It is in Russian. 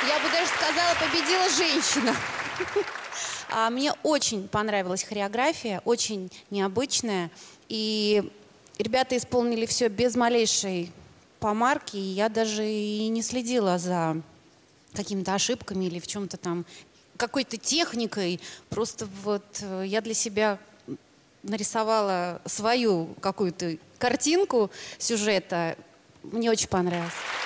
Я бы даже сказала, победила женщина. Мне очень понравилась хореография, очень необычная. И ребята исполнили все без малейшей помарки. И я даже и не следила за какими-то ошибками или в чем-то там, какой-то техникой. Просто вот я для себя нарисовала свою какую-то картинку сюжета. Мне очень понравилось.